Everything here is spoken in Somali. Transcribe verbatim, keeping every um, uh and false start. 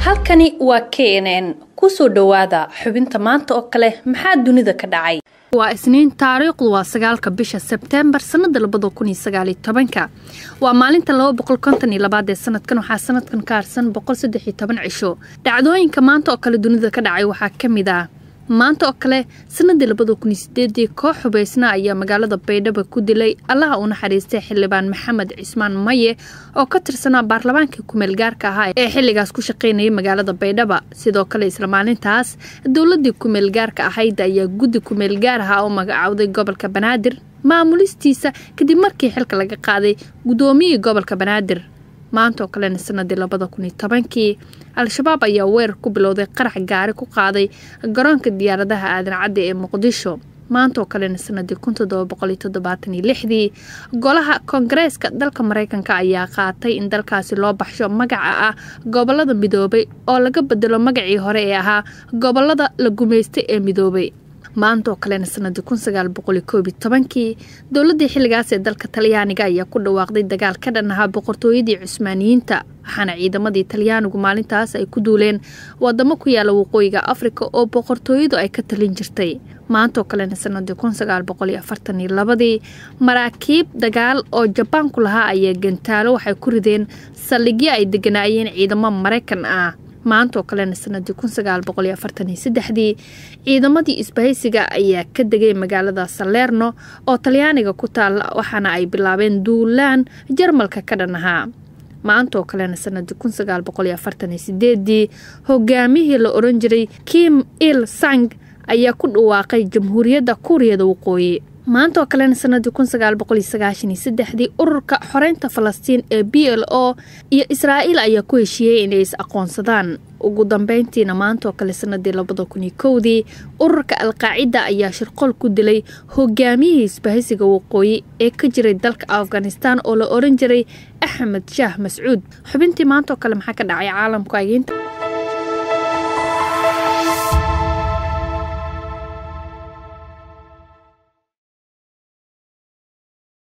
halkani waa K N N kusoo dhawaada xubinta maanta oo kale maxaa dunida ka dhacay waa isniin taariikhdu waa sagaalka bisha September sanada laba kun iyo sagaal iyo toban waa maalinta laba boqol konton iyo laba ee sanadkan waxa sanadkan ka harsan boqol saddex iyo toban cisho dhacdooyinka maanta oo kale dunida ka dhacay waxa kamid ah maanta oo kale sanadii laba kun iyo sideed koox xubeysna ayaa magaalada Baydhabo ku dilay Allah uu naxariistay xildhibaan Maxamed Cismaan Maye oo ka tirsanaa baarlamaanka kumeel gaarka ah ee xilligaas ku shaqeynayay magaalada Baydhabo sidoo kale isla maalintaas dawladda kumeel gaarka ahayd ayaa guddi kumeel gaar ah oo magacaawday gobolka Banaadir maamulistiisa kadib markii xilka laga qaaday gudoomiyaha gobolka Banaadir maanta oo kale sanadii laba kun iyo toban al-shabaab ayaa weerar ku bilowday qarax gaari ku qaaday garoonka diyaaradaha aadan cadde ee Muqdisho maanta oo kale sanadii kun todoba boqol iyo toddobaatan iyo lix golaha Koongareeska dalka Mareykanka ayaa qaatay in dalkaasi loo baxsho magaca ah gobolada midoobay oo laga bedelo magacii hore ee ahaa gobolada la gumeystay ee midoobay maanta oo kale sanadii kun sagaal boqol iyo koob iyo toban dawladda xilligaas ee dalka Talyaaniga ayaa ku dhawaaqday dagaal ka dhan ah boqortooyadii Cusmaaniyiinta waxaana ciidamadii Talyaanigu maalintaas ay ku duuleen wadamo ku yaala waqooyiga Afrika oo boqortooyadu ay ka talin jirtay maanta oo kale sanadii kun sagaal boqol iyo afartan iyo laba maraakiib dagaal oo Japan ku lahaa ayaa gantaalo waxay ku rideen saldhigyo ay deganaayeen ciidamo Mareykan ah maanta oo kale sanadii kun sagaal boqol iyo afartan iyo saddex ciidamadii isbahaysiga ayaa ka degay magaalada Salerno oo Talyaaniga ku taal waxaana ay bilaabeen duulaan Jarmalka ka dhanaha maanta oo kale sanadii kun sagaal boqol iyo afartan iyo siddeed hogaamiyihii la oran jiray Kim Il Sung ayaa ku dhawaaqay Jamhuuriyadda Kuuriyada Waqooyi maanta oo kale sanadii kun sagaal boqol iyo sagaashan iyo saddex ururka xoreynta Falastiin ee B L O iyo Israa'iil ayaa ku heshiiyay inay is aqoonsadaan ugu dambeyntiina maanta oo kale sanadii laba kun iyo kow ururka Al-Qaacida ayaa shirqool ku dilay hogaamiyihii isbahaysiga waqooyi ee ka jiray dalka Afghanistan oo la oran jiray Axmed Shah Mas'uud xubintii maanta oo kale maxaa ka dhacay caalamka ayinta